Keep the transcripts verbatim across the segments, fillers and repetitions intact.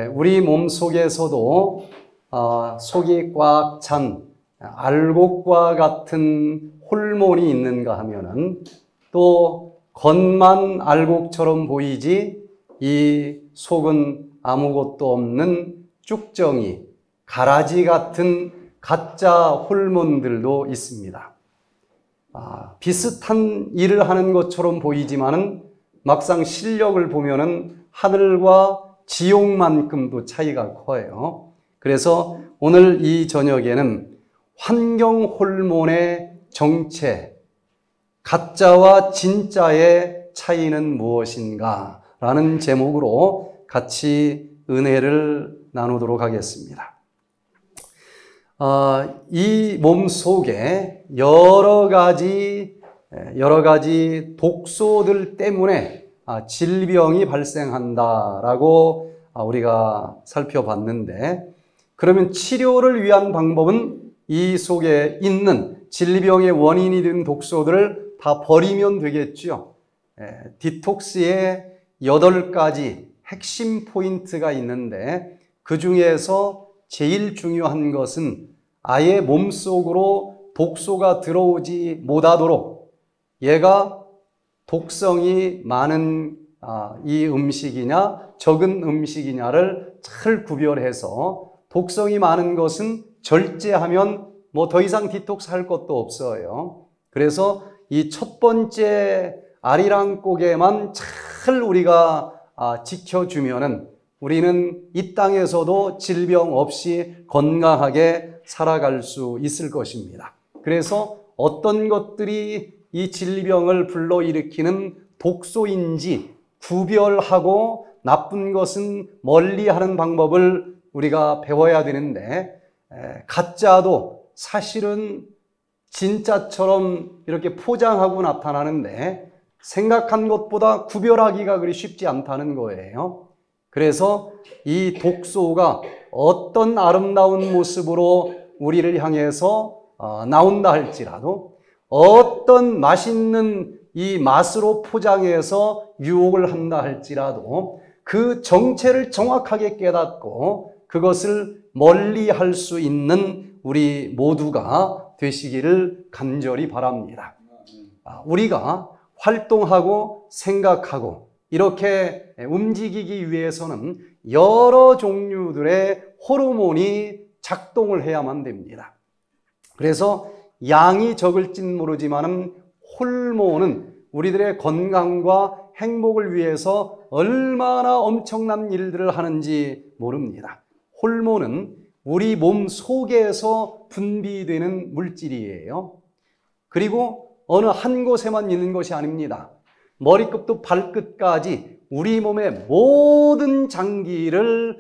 우리 몸 속에서도 어, 속이 꽉 찬 알곡과 같은 호르몬이 있는가 하면은 또 겉만 알곡처럼 보이지 이 속은 아무것도 없는 쭉정이, 가라지 같은 가짜 호르몬들도 있습니다. 아, 비슷한 일을 하는 것처럼 보이지만은 막상 실력을 보면은 하늘과 지옥만큼도 차이가 커요. 그래서 오늘 이 저녁에는 환경 호르몬의 정체, 가짜와 진짜의 차이는 무엇인가 라는 제목으로 같이 은혜를 나누도록 하겠습니다. 어, 이 몸 속에 여러 가지, 여러 가지 독소들 때문에 질병이 발생한다라고 우리가 살펴봤는데, 그러면 치료를 위한 방법은 이 속에 있는 질병의 원인이 된 독소들을 다 버리면 되겠죠. 디톡스의 여덟 가지 핵심 포인트가 있는데 그 중에서 제일 중요한 것은 아예 몸속으로 독소가 들어오지 못하도록 얘가 독성이 많은 이 음식이냐 적은 음식이냐를 잘 구별해서 독성이 많은 것은 절제하면 뭐 더 이상 디톡스 할 것도 없어요. 그래서 이 첫 번째 아리랑곡에만 잘 우리가 지켜주면은 우리는 이 땅에서도 질병 없이 건강하게 살아갈 수 있을 것입니다. 그래서 어떤 것들이 이 질병을 불러일으키는 독소인지 구별하고 나쁜 것은 멀리하는 방법을 우리가 배워야 되는데, 가짜도 사실은 진짜처럼 이렇게 포장하고 나타나는데 생각한 것보다 구별하기가 그리 쉽지 않다는 거예요. 그래서 이 독소가 어떤 아름다운 모습으로 우리를 향해서 나온다 할지라도, 어떤 맛있는 이 맛으로 포장해서 유혹을 한다 할지라도 그 정체를 정확하게 깨닫고 그것을 멀리 할 수 있는 우리 모두가 되시기를 간절히 바랍니다. 우리가 활동하고 생각하고 이렇게 움직이기 위해서는 여러 종류들의 호르몬이 작동을 해야만 됩니다. 그래서 양이 적을진 모르지만 호르몬은 우리들의 건강과 행복을 위해서 얼마나 엄청난 일들을 하는지 모릅니다. 호르몬은 우리 몸 속에서 분비되는 물질이에요. 그리고 어느 한 곳에만 있는 것이 아닙니다. 머리끝부터 발끝까지 우리 몸의 모든 장기를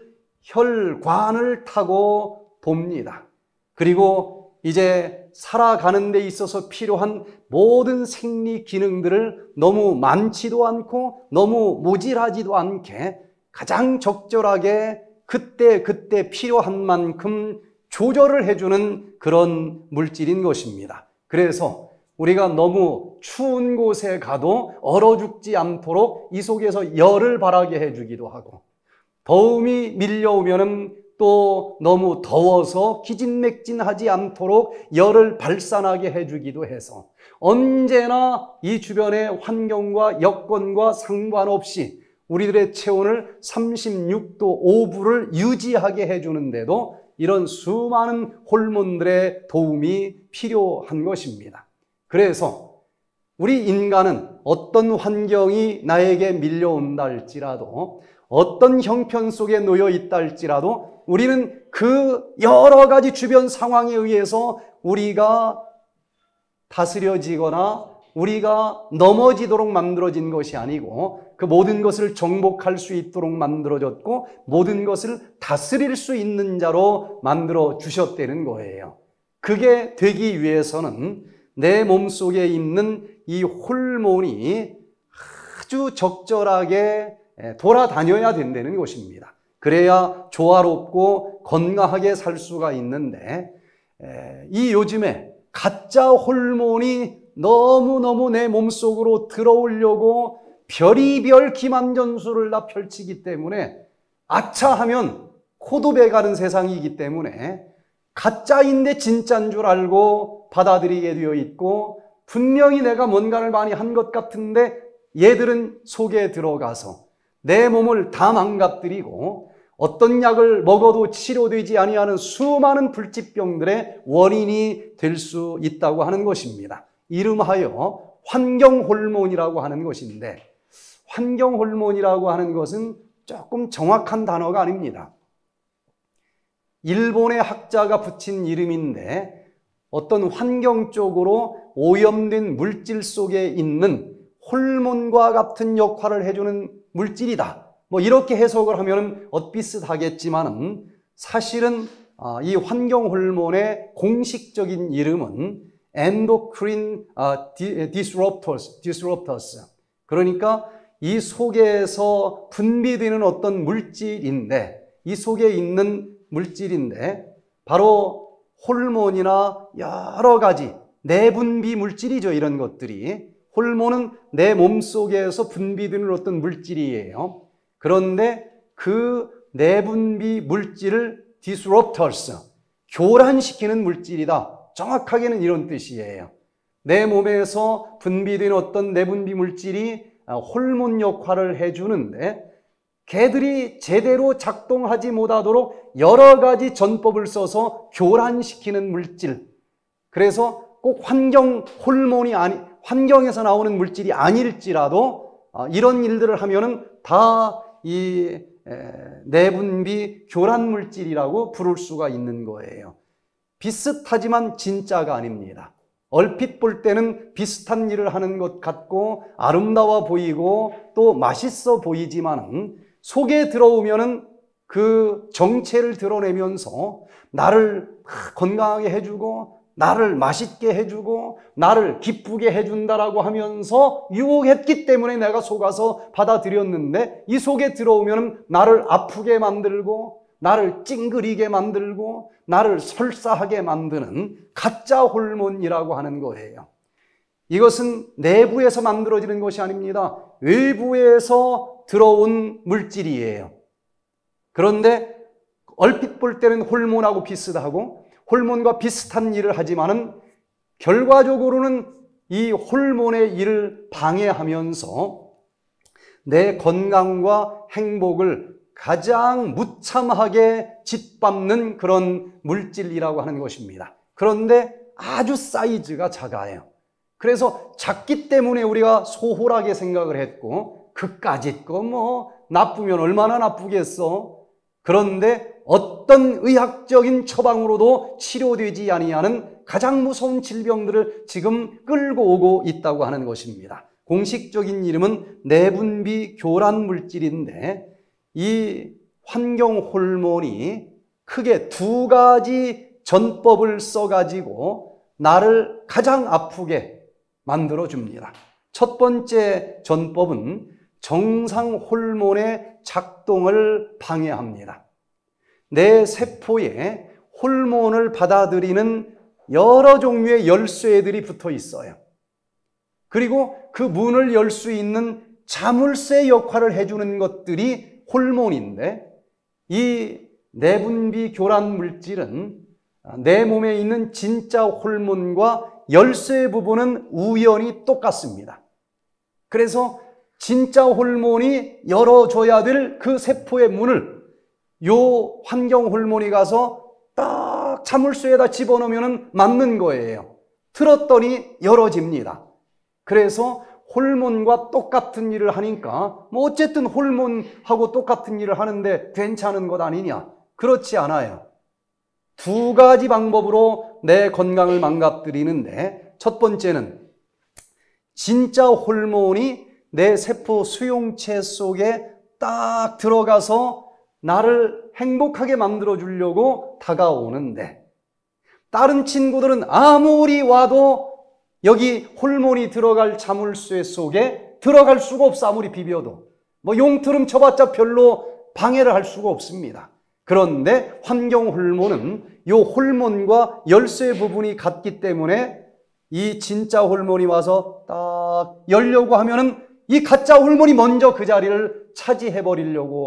혈관을 타고 돕니다. 그리고 이제 살아가는 데 있어서 필요한 모든 생리 기능들을 너무 많지도 않고 너무 모질하지도 않게 가장 적절하게 그때 그때 필요한 만큼 조절을 해주는 그런 물질인 것입니다. 그래서 우리가 너무 추운 곳에 가도 얼어 죽지 않도록 이 속에서 열을 발하게 해주기도 하고, 더움이 밀려오면은 또 너무 더워서 기진맥진하지 않도록 열을 발산하게 해주기도 해서 언제나 이 주변의 환경과 여건과 상관없이 우리들의 체온을 삼십육 도 오 분을 유지하게 해주는데도 이런 수많은 호르몬들의 도움이 필요한 것입니다. 그래서 우리 인간은 어떤 환경이 나에게 밀려온다 할지라도, 어떤 형편 속에 놓여 있다 할지라도 우리는 그 여러 가지 주변 상황에 의해서 우리가 다스려지거나 우리가 넘어지도록 만들어진 것이 아니고 그 모든 것을 정복할 수 있도록 만들어졌고 모든 것을 다스릴 수 있는 자로 만들어 주셨다는 거예요. 그게 되기 위해서는 내 몸속에 있는 이 호르몬이 아주 적절하게 돌아다녀야 된다는 것입니다. 그래야 조화롭고 건강하게 살 수가 있는데, 이 요즘에 가짜 호르몬이 너무너무 내 몸속으로 들어오려고 별의별 기만전술을 다 펼치기 때문에 아차 하면 코도 배가는 세상이기 때문에 가짜인데 진짜인 줄 알고 받아들이게 되어 있고, 분명히 내가 뭔가를 많이 한 것 같은데 얘들은 속에 들어가서 내 몸을 다 망가뜨리고 어떤 약을 먹어도 치료되지 아니하는 수많은 불치병들의 원인이 될 수 있다고 하는 것입니다. 이름하여 환경호르몬이라고 하는 것인데, 환경호르몬이라고 하는 것은 조금 정확한 단어가 아닙니다. 일본의 학자가 붙인 이름인데, 어떤 환경 쪽으로 오염된 물질 속에 있는 호르몬과 같은 역할을 해주는 물질이다, 뭐 이렇게 해석을 하면 엇비슷하겠지만, 사실은 이 환경호르몬의 공식적인 이름은 endocrine disruptors, disruptors. 그러니까 이 속에서 분비되는 어떤 물질인데, 이 속에 있는 물질인데 바로 호르몬이나 여러 가지 내분비 물질이죠. 이런 것들이, 호르몬은 내 몸속에서 분비되는 어떤 물질이에요. 그런데 그 내분비 물질을 disruptors, 교란시키는 물질이다, 정확하게는 이런 뜻이에요. 내 몸에서 분비되는 어떤 내분비 물질이 호르몬 역할을 해주는데, 걔들이 제대로 작동하지 못하도록 여러 가지 전법을 써서 교란시키는 물질. 그래서 꼭 환경 호르몬이 아니, 환경에서 나오는 물질이 아닐지라도 이런 일들을 하면은 다 이 내분비 교란 물질이라고 부를 수가 있는 거예요. 비슷하지만 진짜가 아닙니다. 얼핏 볼 때는 비슷한 일을 하는 것 같고 아름다워 보이고 또 맛있어 보이지만, 속에 들어오면은 그 정체를 드러내면서 나를 건강하게 해주고 나를 맛있게 해주고 나를 기쁘게 해준다라고 하면서 유혹했기 때문에 내가 속아서 받아들였는데, 이 속에 들어오면 나를 아프게 만들고 나를 찡그리게 만들고 나를 설사하게 만드는 가짜 호르몬이라고 하는 거예요. 이것은 내부에서 만들어지는 것이 아닙니다. 외부에서 들어온 물질이에요. 그런데 얼핏 볼 때는 호르몬하고 비슷하고 호르몬과 비슷한 일을 하지만은 결과적으로는 이 호르몬의 일을 방해하면서 내 건강과 행복을 가장 무참하게 짓밟는 그런 물질이라고 하는 것입니다. 그런데 아주 사이즈가 작아요. 그래서 작기 때문에 우리가 소홀하게 생각을 했고, 그까짓 거 뭐 나쁘면 얼마나 나쁘겠어. 그런데 어떤 의학적인 처방으로도 치료되지 아니하는 가장 무서운 질병들을 지금 끌고 오고 있다고 하는 것입니다. 공식적인 이름은 내분비 교란 물질인데, 이 환경 호르몬이 크게 두 가지 전법을 써가지고 나를 가장 아프게 만들어줍니다. 첫 번째 전법은 정상 호르몬의 작동을 방해합니다. 내 세포에 호르몬을 받아들이는 여러 종류의 열쇠들이 붙어 있어요. 그리고 그 문을 열 수 있는 자물쇠 역할을 해주는 것들이 호르몬인데, 이 내분비 교란 물질은 내 몸에 있는 진짜 호르몬과 열쇠 부분은 우연히 똑같습니다. 그래서 진짜 호르몬이 열어줘야 될 그 세포의 문을 요 환경 호르몬이 가서 딱 자물쇠에다 집어넣으면 맞는 거예요. 틀었더니 열어집니다. 그래서 호르몬과 똑같은 일을 하니까 뭐 어쨌든 호르몬하고 똑같은 일을 하는데 괜찮은 것 아니냐? 그렇지 않아요. 두 가지 방법으로 내 건강을 망가뜨리는데, 첫 번째는 진짜 호르몬이 내 세포 수용체 속에 딱 들어가서 나를 행복하게 만들어 주려고 다가오는데, 다른 친구들은 아무리 와도 여기 호르몬이 들어갈 자물쇠 속에 들어갈 수가 없어. 아무리 비벼도 뭐 용트름 쳐봤자 별로 방해를 할 수가 없습니다. 그런데 환경 호르몬은 이 호르몬과 열쇠 부분이 같기 때문에 이 진짜 호르몬이 와서 딱 열려고 하면은 이 가짜 호르몬이 먼저 그 자리를 차지해 버리려고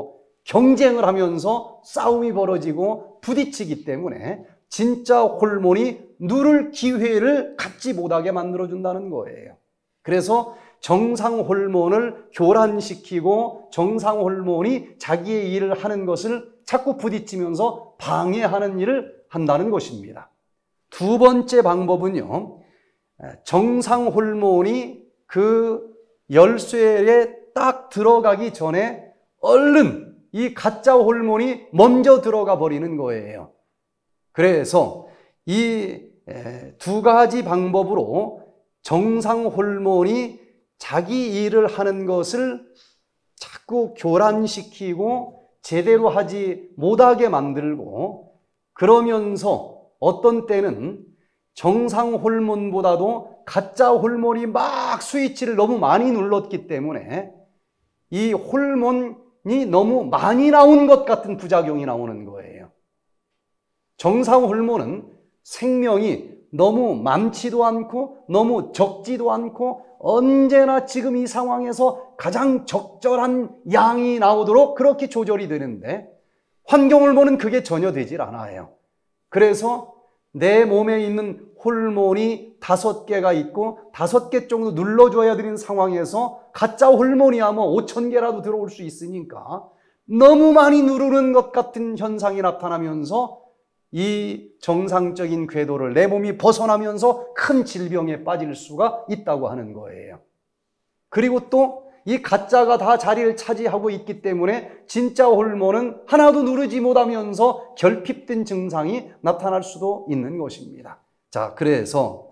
경쟁을 하면서 싸움이 벌어지고 부딪히기 때문에 진짜 호르몬이 누를 기회를 갖지 못하게 만들어준다는 거예요. 그래서 정상 호르몬을 교란시키고 정상 호르몬이 자기의 일을 하는 것을 자꾸 부딪히면서 방해하는 일을 한다는 것입니다. 두 번째 방법은요, 정상 호르몬이 그 열쇠에 딱 들어가기 전에 얼른 이 가짜 호르몬이 먼저 들어가 버리는 거예요. 그래서 이 두 가지 방법으로 정상 호르몬이 자기 일을 하는 것을 자꾸 교란시키고 제대로 하지 못하게 만들고, 그러면서 어떤 때는 정상 호르몬보다도 가짜 호르몬이 막 스위치를 너무 많이 눌렀기 때문에 이 호르몬이 너무 많이 나온 것 같은 부작용이 나오는 거예요. 정상 호르몬은 생명이 너무 많지도 않고 너무 적지도 않고 언제나 지금 이 상황에서 가장 적절한 양이 나오도록 그렇게 조절이 되는데, 환경 호르몬은 그게 전혀 되질 않아요. 그래서 내 몸에 있는 호르몬이 다섯 개가 있고 다섯 개 정도 눌러줘야 되는 상황에서 가짜 호르몬이야 뭐 오천 개라도 들어올 수 있으니까 너무 많이 누르는 것 같은 현상이 나타나면서 이 정상적인 궤도를 내 몸이 벗어나면서 큰 질병에 빠질 수가 있다고 하는 거예요. 그리고 또 이 가짜가 다 자리를 차지하고 있기 때문에 진짜 호르몬은 하나도 누르지 못하면서 결핍된 증상이 나타날 수도 있는 것입니다. 자, 그래서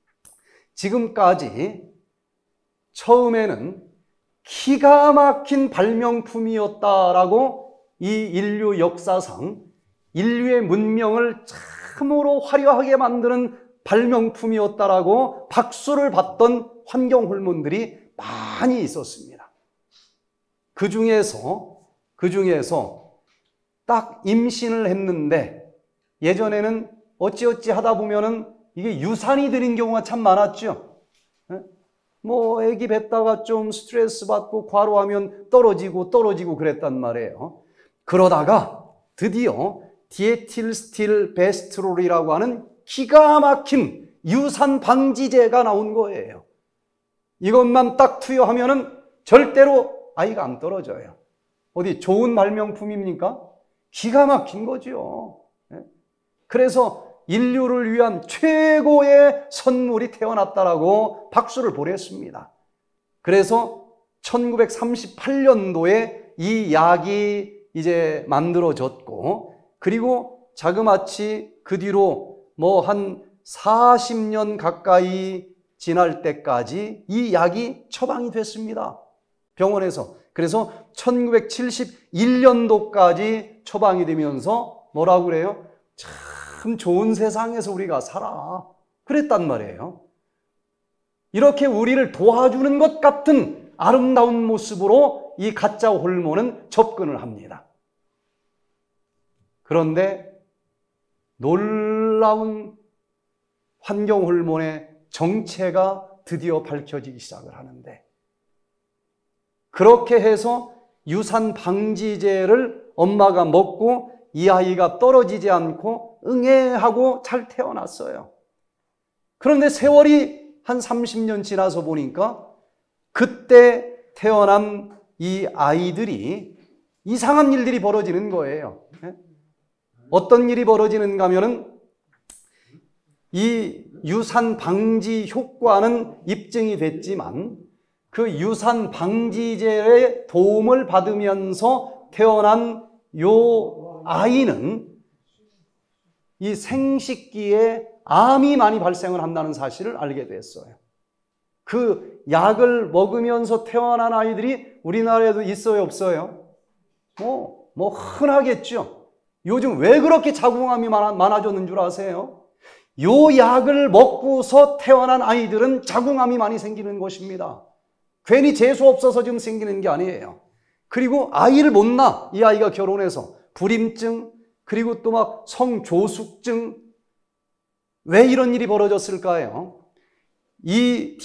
지금까지 처음에는 기가 막힌 발명품이었다라고 이 인류 역사상 인류의 문명을 참으로 화려하게 만드는 발명품이었다라고 박수를 받던 환경 호르몬들이 많이 있었습니다. 그 중에서, 그 중에서 딱 임신을 했는데 예전에는 어찌어찌 하다 보면은 이게 유산이 되는 경우가 참 많았죠. 뭐 애기 뱉다가 좀 스트레스 받고 과로하면 떨어지고 떨어지고 그랬단 말이에요. 그러다가 드디어 디에틸스틸 베스트롤이라고 하는 기가 막힌 유산 방지제가 나온 거예요. 이것만 딱 투여하면은 절대로 아이가 안 떨어져요. 어디 좋은 발명품입니까? 기가 막힌 거죠. 그래서 인류를 위한 최고의 선물이 태어났다라고 박수를 보냈습니다. 그래서 천구백삼십팔 년도에 이 약이 이제 만들어졌고, 그리고 자그마치 그 뒤로 뭐 한 사십 년 가까이 지날 때까지 이 약이 처방이 됐습니다. 병원에서. 그래서 천구백칠십일 년도까지 처방이 되면서 뭐라고 그래요? 참 좋은 세상에서 우리가 살아. 그랬단 말이에요. 이렇게 우리를 도와주는 것 같은 아름다운 모습으로 이 가짜 호르몬은 접근을 합니다. 그런데 놀라운 환경 호르몬의 정체가 드디어 밝혀지기 시작을 하는데, 그렇게 해서 유산 방지제를 엄마가 먹고 이 아이가 떨어지지 않고 응애하고 잘 태어났어요. 그런데 세월이 한 삼십 년 지나서 보니까 그때 태어난 이 아이들이 이상한 일들이 벌어지는 거예요. 어떤 일이 벌어지는가 하면은 이 유산 방지 효과는 입증이 됐지만 그 유산 방지제의 도움을 받으면서 태어난 요 아이는 이 생식기에 암이 많이 발생을 한다는 사실을 알게 됐어요. 그 약을 먹으면서 태어난 아이들이 우리나라에도 있어요, 없어요? 뭐, 뭐 흔하겠죠. 요즘 왜 그렇게 자궁암이 많아, 많아졌는 줄 아세요? 요 약을 먹고서 태어난 아이들은 자궁암이 많이 생기는 것입니다. 괜히 재수 없어서 지금 생기는 게 아니에요. 그리고 아이를 못 낳아. 이 아이가 결혼해서 불임증, 그리고 또 막 성조숙증. 왜 이런 일이 벌어졌을까요? 이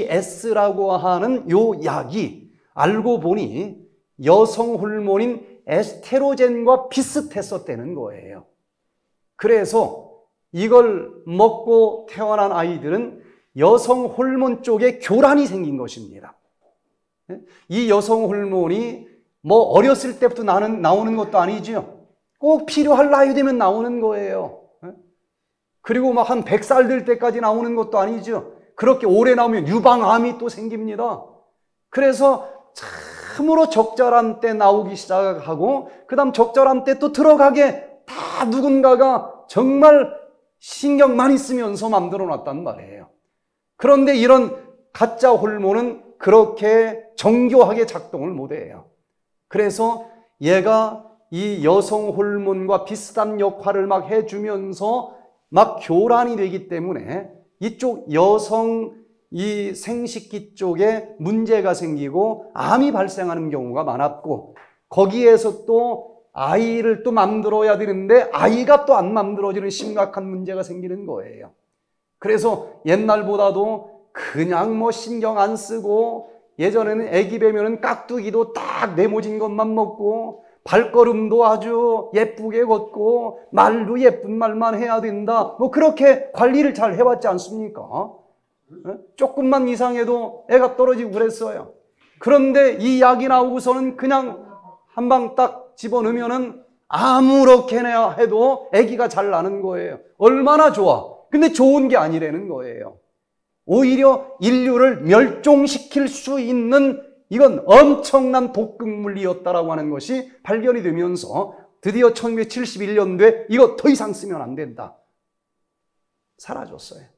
디이에스라고 하는 요 약이 알고 보니 여성 호르몬인 에스트로겐과 비슷했었다는 거예요. 그래서 이걸 먹고 태어난 아이들은 여성 호르몬 쪽에 교란이 생긴 것입니다. 이 여성 호르몬이 뭐 어렸을 때부터 나는, 나오는 것도 아니죠. 꼭 필요할 나이 되면 나오는 거예요. 그리고 막 한 백 살 될 때까지 나오는 것도 아니죠. 그렇게 오래 나오면 유방암이 또 생깁니다. 그래서 참으로 적절한 때 나오기 시작하고 그 다음 적절한 때 또 들어가게 다 누군가가 정말 신경 많이 쓰면서 만들어 놨단 말이에요. 그런데 이런 가짜 호르몬은 그렇게 정교하게 작동을 못해요. 그래서 얘가 이 여성 호르몬과 비슷한 역할을 막 해주면서 막 교란이 되기 때문에 이쪽 여성 이 생식기 쪽에 문제가 생기고 암이 발생하는 경우가 많았고, 거기에서 또 아이를 또 만들어야 되는데 아이가 또 안 만들어지는 심각한 문제가 생기는 거예요. 그래서 옛날보다도 그냥 뭐 신경 안 쓰고, 예전에는 아기 배면은 깍두기도 딱 네모진 것만 먹고 발걸음도 아주 예쁘게 걷고 말도 예쁜 말만 해야 된다, 뭐 그렇게 관리를 잘 해왔지 않습니까? 조금만 이상해도 애가 떨어지고 그랬어요. 그런데 이 약이 나오고서는 그냥 한 방 딱 집어넣으면은 아무렇게나 해도 아기가 잘 나는 거예요. 얼마나 좋아. 근데 좋은 게 아니라는 거예요. 오히려 인류를 멸종시킬 수 있는 이건 엄청난 독극물이었다라고 하는 것이 발견이 되면서 드디어 천구백칠십일 년도에 이거 더 이상 쓰면 안 된다. 사라졌어요.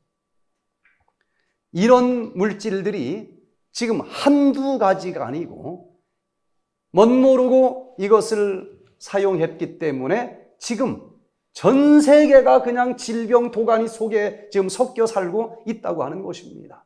이런 물질들이 지금 한두 가지가 아니고 멋모르고 이것을 사용했기 때문에 지금 전 세계가 그냥 질병 도가니 속에 지금 섞여 살고 있다고 하는 것입니다.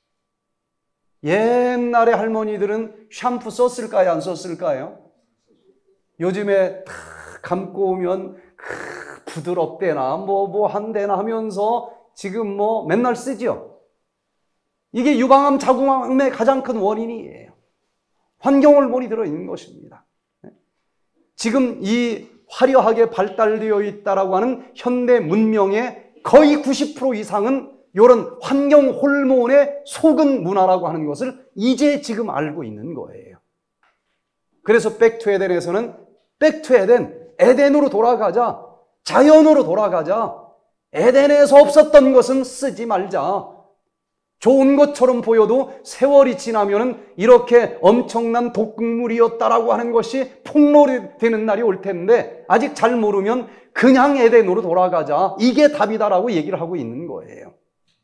옛날에 할머니들은 샴푸 썼을까요? 안 썼을까요? 요즘에 다 감고 오면 부드럽대나 뭐 뭐 한대나 하면서 지금 뭐 맨날 쓰죠. 이게 유방암, 자궁암의 가장 큰 원인이에요. 환경호르몬이 들어있는 것입니다. 지금 이 화려하게 발달되어 있다라고 하는 현대 문명의 거의 구십 퍼센트 이상은 이런 환경 호르몬에 속은 문화라고 하는 것을 이제 지금 알고 있는 거예요. 그래서 백투 에덴에서는 백투 에덴, 에덴으로 돌아가자, 자연으로 돌아가자, 에덴에서 없었던 것은 쓰지 말자. 좋은 것처럼 보여도 세월이 지나면은 이렇게 엄청난 독극물이었다라고 하는 것이 폭로되는 날이 올 텐데, 아직 잘 모르면 그냥 에덴으로 돌아가자, 이게 답이다라고 얘기를 하고 있는 거예요.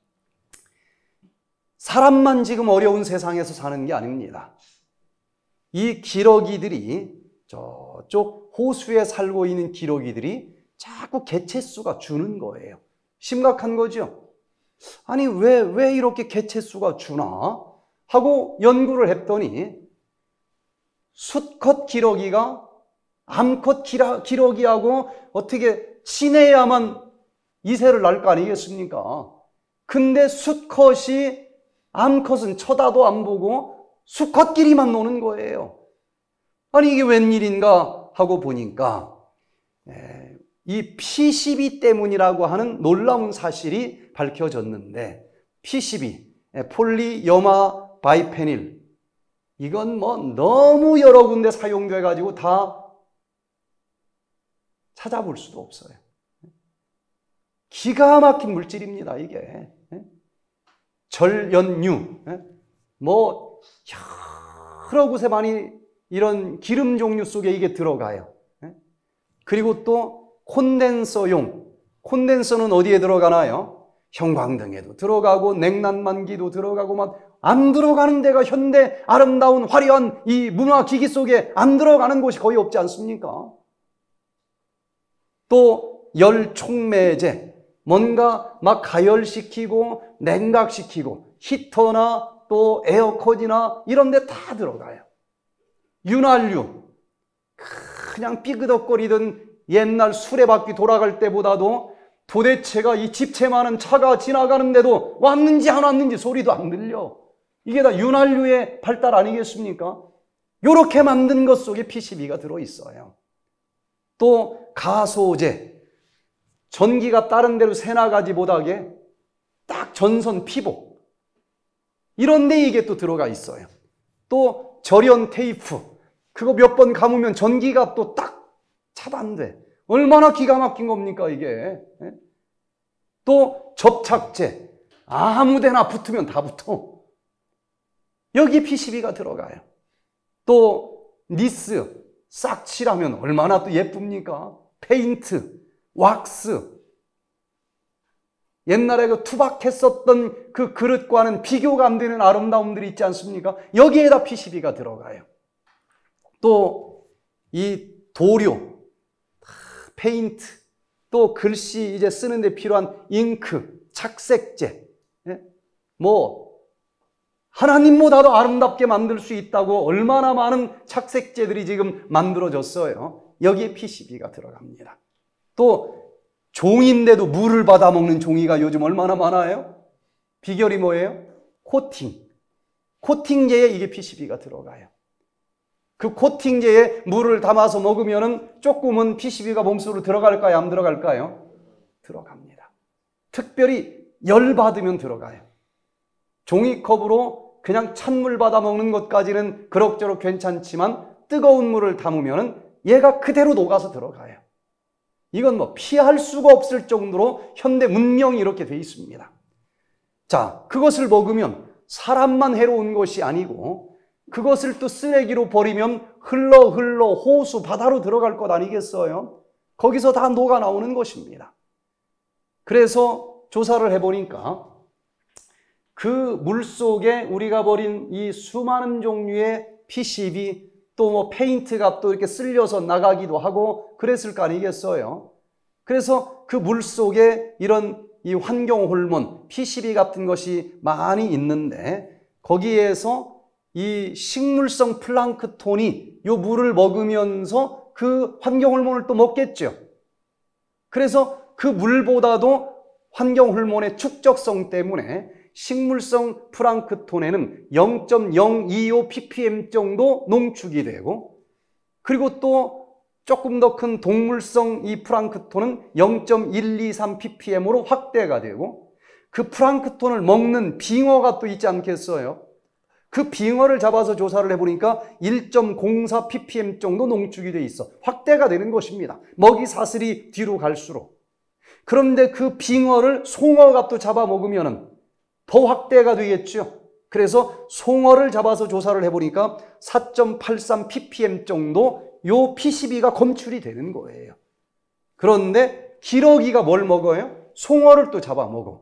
사람만 지금 어려운 세상에서 사는 게 아닙니다. 이 기러기들이, 저쪽 호수에 살고 있는 기러기들이 자꾸 개체수가 주는 거예요. 심각한 거죠. 아니 왜, 왜 이렇게 개체수가 주나 하고 연구를 했더니, 수컷 기러기가 암컷 기러기하고 어떻게 친해야만 이세를 낳을 거 아니겠습니까? 근데 수컷이 암컷은 쳐다도 안 보고 수컷끼리만 노는 거예요. 아니 이게 웬일인가 하고 보니까 이 피 십이 때문이라고 하는 놀라운 사실이 밝혀졌는데, 피 십이, 폴리여마 바이페닐, 이건 뭐 너무 여러 군데 사용돼 가지고 다 찾아볼 수도 없어요. 기가 막힌 물질입니다, 이게. 절연유, 뭐 여러 곳에 많이 이런 기름 종류 속에 이게 들어가요. 그리고 또 콘덴서용, 콘덴서는 어디에 들어가나요? 형광등에도 들어가고 냉난만기도 들어가고 막 안 들어가는 데가 현대 아름다운 화려한 이 문화기기 속에 안 들어가는 곳이 거의 없지 않습니까? 또 열촉매제, 뭔가 막 가열시키고 냉각시키고 히터나 또 에어컨이나 이런 데 다 들어가요. 윤활유, 그냥 삐그덕거리던 옛날 수레바퀴 돌아갈 때보다도 도대체가 이 집채 많은 차가 지나가는데도 왔는지 안 왔는지 소리도 안 들려. 이게 다 윤활유의 발달 아니겠습니까? 이렇게 만든 것 속에 피시비가 들어있어요. 또 가소제, 전기가 다른 데로 새나가지 못하게 딱 전선 피복, 이런 데 이게 또 들어가 있어요. 또 절연 테이프, 그거 몇 번 감으면 전기가 또 딱 차단돼. 얼마나 기가 막힌 겁니까 이게. 또 접착제, 아무데나 붙으면 다 붙어. 여기 피시비가 들어가요. 또 니스, 싹 칠하면 얼마나 또 예쁩니까? 페인트, 왁스. 옛날에 그 투박했었던 그 그릇과는 비교가 안 되는 아름다움들이 있지 않습니까? 여기에다 피시비가 들어가요. 또 이 도료, 페인트, 또 글씨 이제 쓰는데 필요한 잉크, 착색제, 뭐 하나님보다도 아름답게 만들 수 있다고 얼마나 많은 착색제들이 지금 만들어졌어요. 여기에 피시비가 들어갑니다. 또 종인데도 물을 받아먹는 종이가 요즘 얼마나 많아요? 비결이 뭐예요? 코팅. 코팅제에 이게 피시비가 들어가요. 그 코팅제에 물을 담아서 먹으면 조금은 피시비가 몸속으로 들어갈까요? 안 들어갈까요? 들어갑니다. 특별히 열 받으면 들어가요. 종이컵으로 그냥 찬물 받아 먹는 것까지는 그럭저럭 괜찮지만 뜨거운 물을 담으면 얘가 그대로 녹아서 들어가요. 이건 뭐 피할 수가 없을 정도로 현대 문명이 이렇게 돼 있습니다. 자, 그것을 먹으면 사람만 해로운 것이 아니고 그것을 또 쓰레기로 버리면 흘러 흘러 호수 바다로 들어갈 것 아니겠어요? 거기서 다 녹아 나오는 것입니다. 그래서 조사를 해보니까 그 물속에 우리가 버린 이 수많은 종류의 피시비, 또 뭐 페인트가 또 이렇게 쓸려서 나가기도 하고 그랬을 거 아니겠어요? 그래서 그 물속에 이런 이 환경 호르몬, 피시비 같은 것이 많이 있는데 거기에서 이 식물성 플랑크톤이 이 물을 먹으면서 그 환경 호르몬을 또 먹겠죠. 그래서 그 물보다도 환경 호르몬의 축적성 때문에 식물성 플랑크톤에는 영 점 영이오 ppm 정도 농축이 되고, 그리고 또 조금 더 큰 동물성 이 플랑크톤은 영 점 일이삼 ppm으로 확대가 되고, 그 플랑크톤을 먹는 빙어가 또 있지 않겠어요? 그 빙어를 잡아서 조사를 해보니까 일 점 공사 ppm 정도 농축이 돼 있어. 확대가 되는 것입니다. 먹이 사슬이 뒤로 갈수록. 그런데 그 빙어를 송어가 또 잡아먹으면 더 확대가 되겠죠. 그래서 송어를 잡아서 조사를 해보니까 사 점 팔삼 ppm 정도 요 피시비가 검출이 되는 거예요. 그런데 기러기가 뭘 먹어요? 송어를 또 잡아먹어.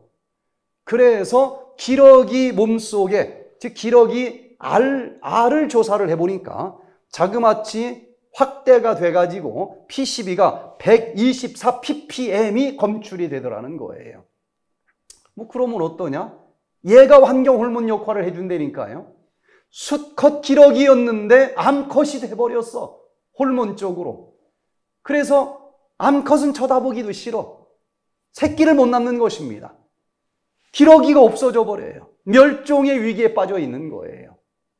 그래서 기러기 몸속에, 즉 기러기 알, 알을 조사를 해보니까 자그마치 확대가 돼가지고 피시비가 백이십사 ppm이 검출이 되더라는 거예요. 뭐 그러면 어떠냐? 얘가 환경 호르몬 역할을 해준다니까요. 수컷 기러기였는데 암컷이 돼버렸어. 호르몬적으로. 그래서 암컷은 쳐다보기도 싫어. 새끼를 못 낳는 것입니다. 기러기가 없어져 버려요. 멸종의 위기에 빠져 있는 거예요.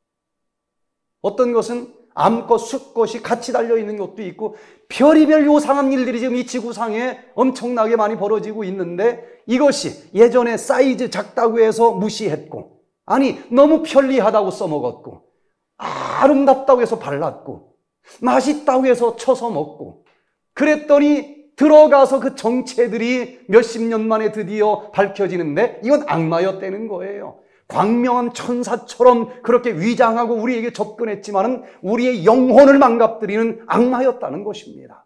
어떤 것은 암컷, 수컷이 같이 달려있는 것도 있고 별의별 요상한 일들이 지금 이 지구상에 엄청나게 많이 벌어지고 있는데, 이것이 예전에 사이즈 작다고 해서 무시했고, 아니 너무 편리하다고 써먹었고, 아름답다고 해서 발랐고, 맛있다고 해서 쳐서 먹고, 그랬더니 들어가서 그 정체들이 몇십 년 만에 드디어 밝혀지는데 이건 악마였다는 거예요. 광명한 천사처럼 그렇게 위장하고 우리에게 접근했지만은 우리의 영혼을 망가뜨리는 악마였다는 것입니다.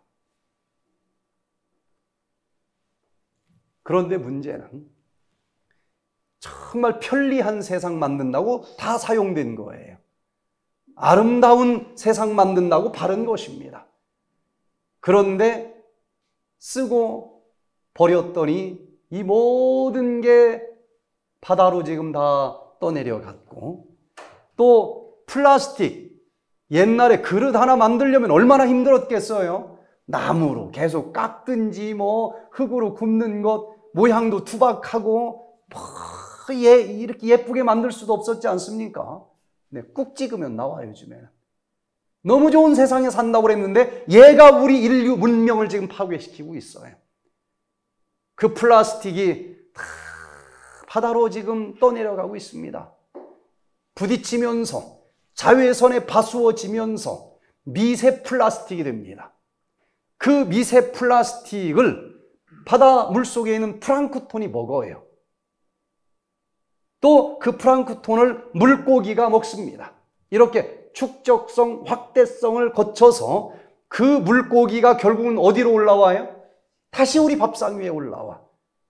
그런데 문제는 정말 편리한 세상 만든다고 다 사용된 거예요. 아름다운 세상 만든다고 바른 것입니다. 그런데 쓰고 버렸더니 이 모든 게 바다로 지금 다 떠내려갔고, 또 플라스틱, 옛날에 그릇 하나 만들려면 얼마나 힘들었겠어요? 나무로 계속 깎든지 뭐 흙으로 굽는 것, 모양도 투박하고 뭐 예, 이렇게 예쁘게 만들 수도 없었지 않습니까? 네, 꾹 찍으면 나와요 요즘에는. 너무 좋은 세상에 산다고 그랬는데 얘가 우리 인류 문명을 지금 파괴시키고 있어요. 그 플라스틱이 다 바다로 지금 떠내려가고 있습니다. 부딪히면서 자외선에 바수어지면서 미세 플라스틱이 됩니다. 그 미세 플라스틱을 바다 물속에 있는 플랑크톤이 먹어요. 또 그 플랑크톤을 물고기가 먹습니다. 이렇게 축적성, 확대성을 거쳐서 그 물고기가 결국은 어디로 올라와요? 다시 우리 밥상 위에 올라와.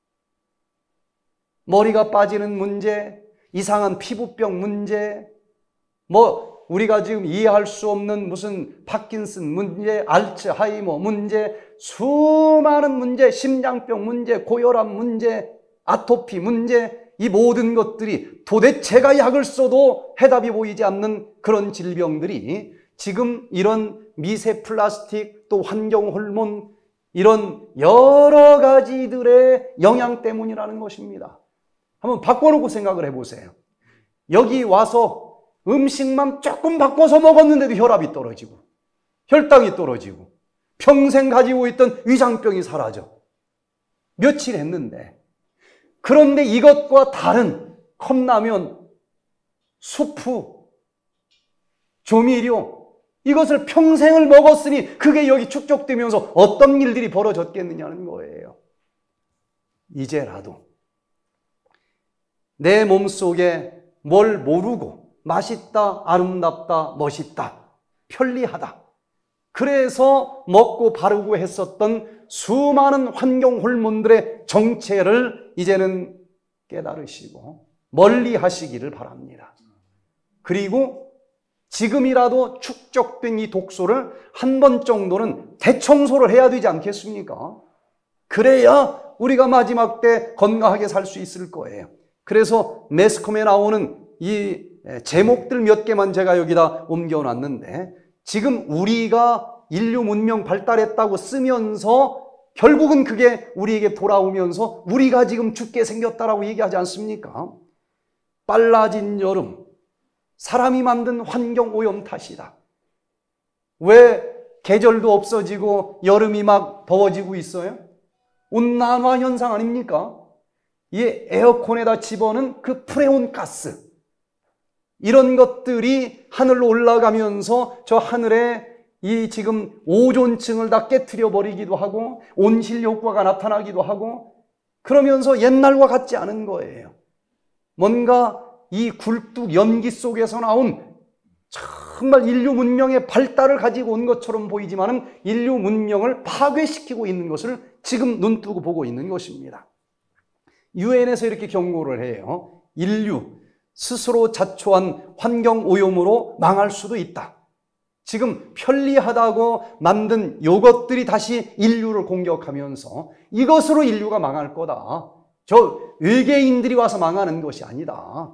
머리가 빠지는 문제, 이상한 피부병 문제, 뭐 우리가 지금 이해할 수 없는 무슨 파킨슨 문제, 알츠하이머 문제, 수많은 문제, 심장병 문제, 고혈압 문제, 아토피 문제, 이 모든 것들이 도대체가 약을 써도 해답이 보이지 않는 그런 질병들이 지금 이런 미세 플라스틱 또 환경 호르몬 이런 여러 가지들의 영향 때문이라는 것입니다. 한번 바꿔놓고 생각을 해보세요. 여기 와서 음식만 조금 바꿔서 먹었는데도 혈압이 떨어지고 혈당이 떨어지고 평생 가지고 있던 위장병이 사라져. 며칠 했는데. 그런데 이것과 다른 컵라면, 수프, 조미료 이것을 평생을 먹었으니 그게 여기 축적되면서 어떤 일들이 벌어졌겠느냐는 거예요. 이제라도 내 몸속에 뭘 모르고 맛있다, 아름답다, 멋있다, 편리하다. 그래서 먹고 바르고 했었던 수많은 환경 호르몬들의 정체를 이제는 깨달으시고 멀리 하시기를 바랍니다. 그리고 지금이라도 축적된 이 독소를 한 번 정도는 대청소를 해야 되지 않겠습니까? 그래야 우리가 마지막 때 건강하게 살 수 있을 거예요. 그래서 매스컴에 나오는 이 제목들 몇 개만 제가 여기다 옮겨놨는데 지금 우리가 인류 문명 발달했다고 쓰면서 결국은 그게 우리에게 돌아오면서 우리가 지금 죽게 생겼다라고 얘기하지 않습니까? 빨라진 여름, 사람이 만든 환경 오염 탓이다. 왜 계절도 없어지고 여름이 막 더워지고 있어요? 온난화 현상 아닙니까? 이 에어컨에다 집어넣은 그 프레온 가스 이런 것들이 하늘로 올라가면서 저 하늘에 이 지금 오존층을 다 깨트려 버리기도 하고 온실 효과가 나타나기도 하고 그러면서 옛날과 같지 않은 거예요. 뭔가 이 굴뚝 연기 속에서 나온 정말 인류 문명의 발달을 가지고 온 것처럼 보이지만은 인류 문명을 파괴시키고 있는 것을 지금 눈뜨고 보고 있는 것입니다. 유엔에서 이렇게 경고를 해요. 인류 스스로 자초한 환경 오염으로 망할 수도 있다. 지금 편리하다고 만든 요것들이 다시 인류를 공격하면서 이것으로 인류가 망할 거다. 저 외계인들이 와서 망하는 것이 아니다.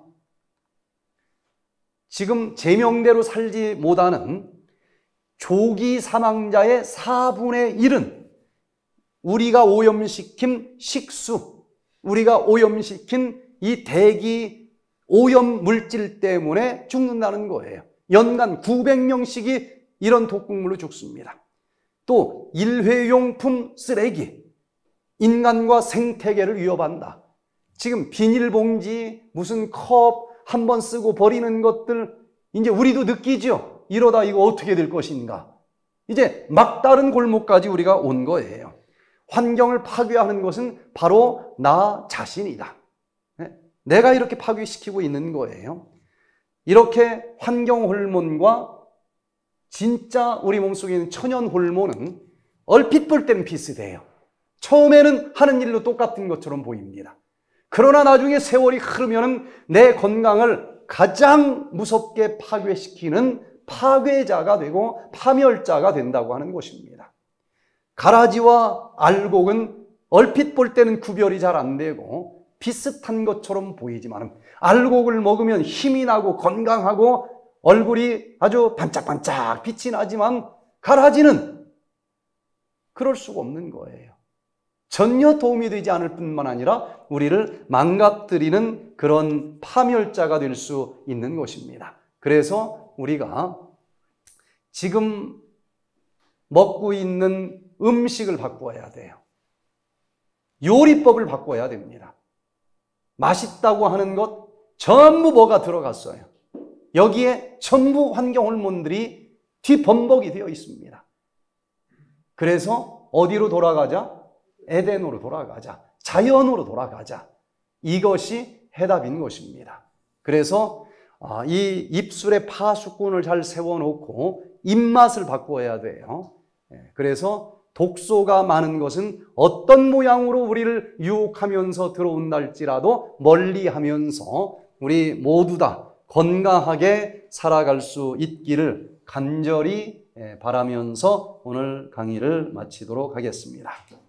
지금 제명대로 살지 못하는 조기 사망자의 사분의 일은 우리가 오염시킨 식수, 우리가 오염시킨 이 대기 오염 물질 때문에 죽는다는 거예요. 연간 구백 명씩이 이런 독극물로 죽습니다. 또 일회용품 쓰레기, 인간과 생태계를 위협한다. 지금 비닐봉지, 무슨 컵 한 번 쓰고 버리는 것들 이제 우리도 느끼죠. 이러다 이거 어떻게 될 것인가. 이제 막다른 골목까지 우리가 온 거예요. 환경을 파괴하는 것은 바로 나 자신이다. 내가 이렇게 파괴시키고 있는 거예요. 이렇게 환경 호르몬과 진짜 우리 몸속에 있는 천연 호르몬은 얼핏 볼 때는 비슷해요. 처음에는 하는 일로 똑같은 것처럼 보입니다. 그러나 나중에 세월이 흐르면 내 건강을 가장 무섭게 파괴시키는 파괴자가 되고 파멸자가 된다고 하는 것입니다. 가라지와 알곡은 얼핏 볼 때는 구별이 잘 안 되고 비슷한 것처럼 보이지만 알곡을 먹으면 힘이 나고 건강하고 얼굴이 아주 반짝반짝 빛이 나지만 가라지는 그럴 수가 없는 거예요. 전혀 도움이 되지 않을 뿐만 아니라 우리를 망가뜨리는 그런 파멸자가 될 수 있는 것입니다. 그래서 우리가 지금 먹고 있는 음식을 바꿔야 돼요. 요리법을 바꿔야 됩니다. 맛있다고 하는 것 전부 뭐가 들어갔어요? 여기에 전부 환경 호르몬들이 뒤범벅이 되어 있습니다. 그래서 어디로 돌아가자? 에덴으로 돌아가자. 자연으로 돌아가자. 이것이 해답인 것입니다. 그래서 이 입술에 파수꾼을 잘 세워놓고 입맛을 바꿔야 돼요. 그래서 독소가 많은 것은 어떤 모양으로 우리를 유혹하면서 들어온다 할지라도 멀리하면서 우리 모두 다 건강하게 살아갈 수 있기를 간절히 바라면서 오늘 강의를 마치도록 하겠습니다.